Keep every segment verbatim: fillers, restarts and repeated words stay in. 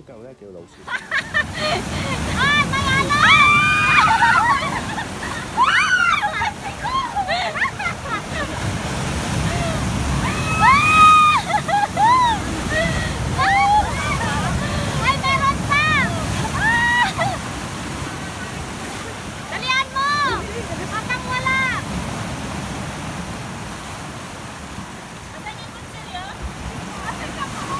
夠咧，叫老師。 啊，咪呀啦！Ay, meron pa! Dalian mo! Matang wala! Asan yung kutsilyo? Asan ka pa?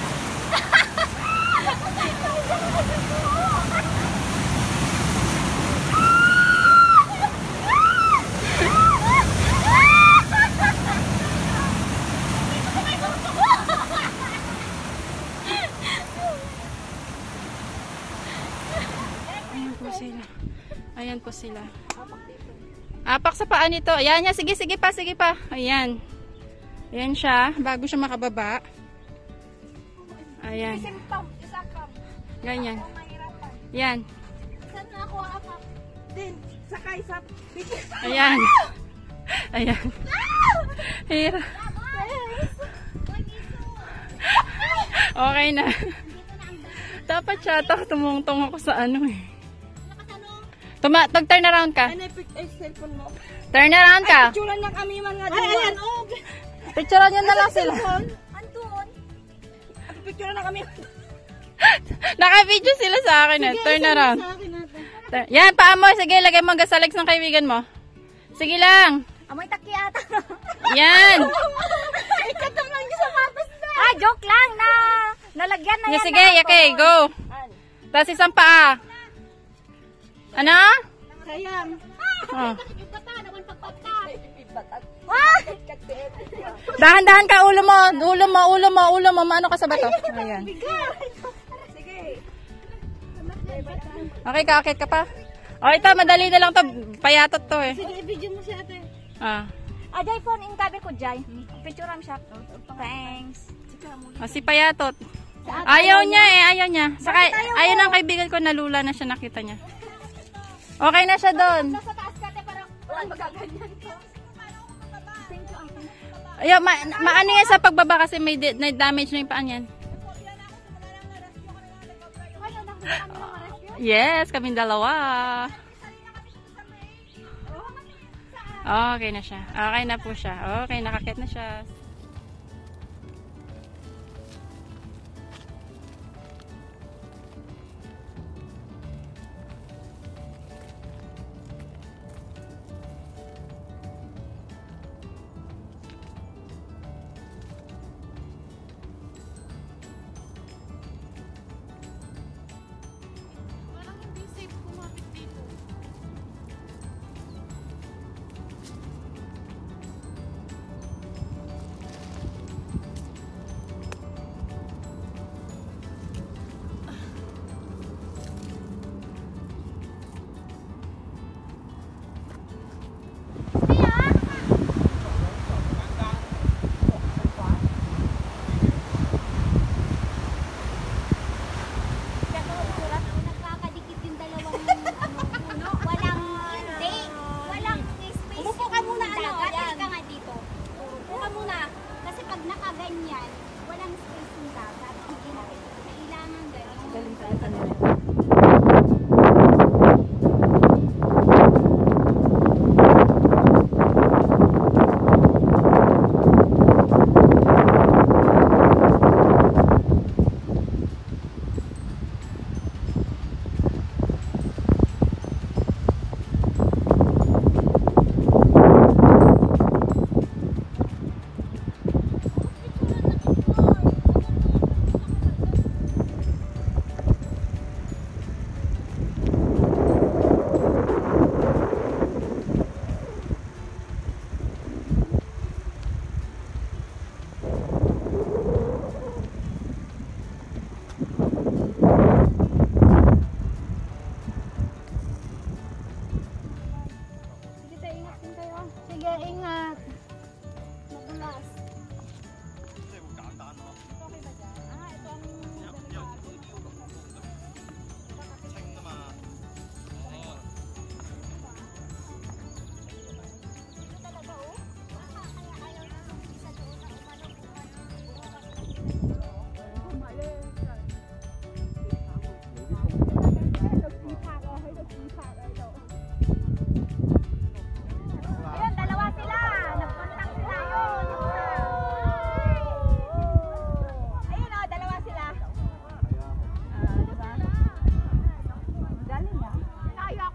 Ayan po sila. Ayan po sila. Apak sa paa nito. Ayan niya. Sige, sige pa, sige pa. Ayan. Ayan siya. Bago siya makababa. Ayan. Ganyan. Yan. Saan na ako apak? Din, sakay sa... Ayan. Ayan. Hira. Okay na. Dapat siya ito. Tumungtong ako sa ano eh. Tuma, tag-turn around ka. Ay, ay, cellphone mo. Turn around ka. Ay, picturean niya kami man nga. Ay, ayan, oh. Picturean niyo na lang sila. Anton. At picturean na kami. Naka-video sila sa akin eh. Turn around. Turn. Yan, paa mo. Sige, lagay mo ang gasalex ng kaibigan mo. Sige lang. Amoy taki ata. Yan. Ikatam lang yung sapatos na. Ah, joke lang na. Nalagyan na Yeah, yan. sige, okay, go. Tapos isang paa. Ano? Sayang. Oh. Ah! Dahan-dahan ka, ulo mo. Ulo mo, ulo mo, ulo mo. Maano ka sa bato? Ayan. Sige. Okay ka, akit ka pa. O, ito, madali na lang to. Payatot to eh. Sige, i-video mo siya ate. Ah. Ah, Jai, phone in kabe ko, Jai. Picture am siya. Thanks. O, si payatot. Ayaw niya eh, ayaw niya. Saka, ayaw ng kaibigan ko, nalula na siya, nakita niya. Okay na siya doon. Nasa taas ka, te, parang walang magaganyan ko. Thank you, ate. Ayaw, ma maano yan sa pagbaba kasi may, may damage na yung paan yan. Yes, kaming dalawa. Okay na siya. Okay na po siya. Okay, nakakit na siya.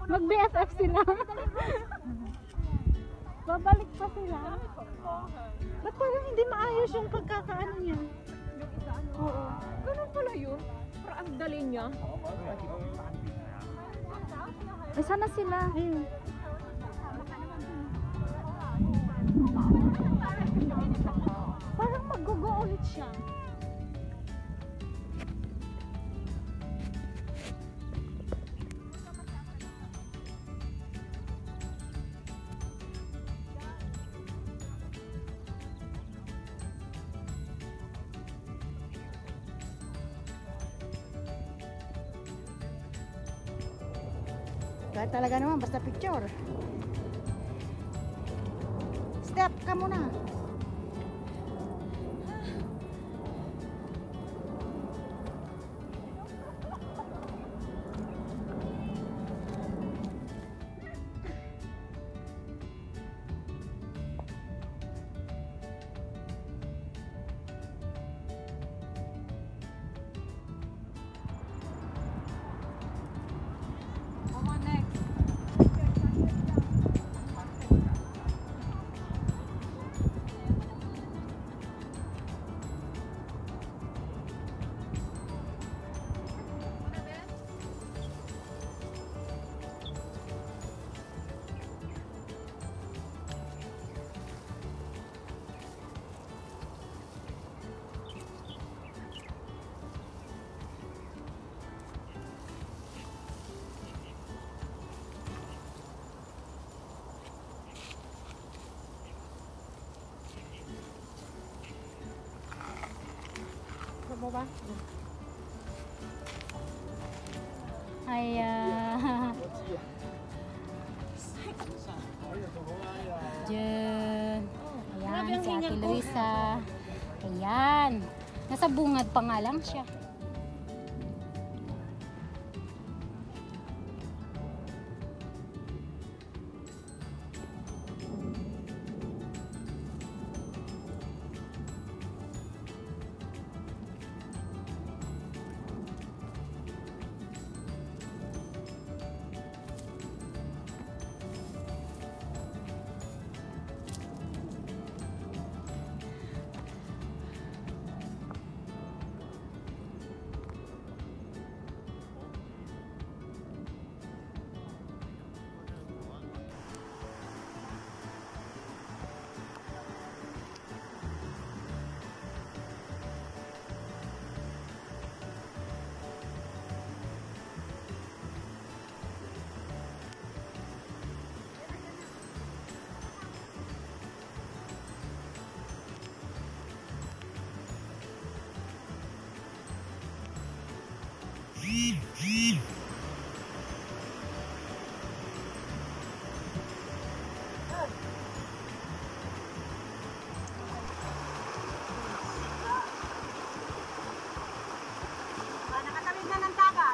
Mag-B F F sila. Babalik pa sila. Ba't parang hindi maayos yung pagkakaano niya? Yung isa ano? Oo. Ganun pala yun. Para ang dali niya. Eh, sana sila. Ayun. Parang mag-go ulit siya. Kahit talaga naman, basta picture. Step ka muna. Mo ba? Ay, ah. Diyan. Ayan, si Ate Luisa. Ayan. Nasa bungad pa nga lang siya. Nakatawid na ng tagat.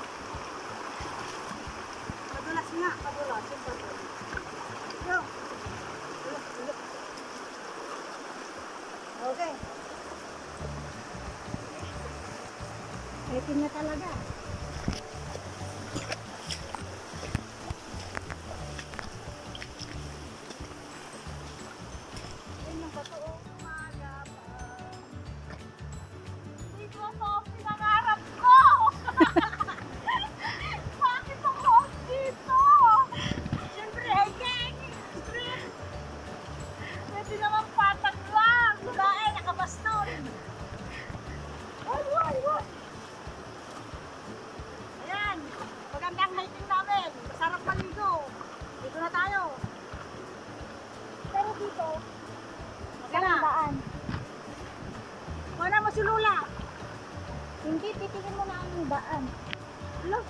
Padulas nga, padulas. Yo. Okay. Itim na talaga. Wala mo si Lula. Hindi, titingin mo na ang daan. Look.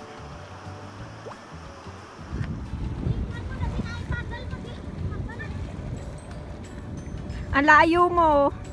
Ang layo mo.